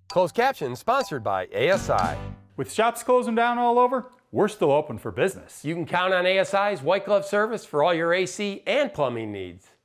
Closed caption sponsored by ASI. With shops closing down all over, we're still open for business. You can count on ASI's white glove service for all your AC and plumbing needs.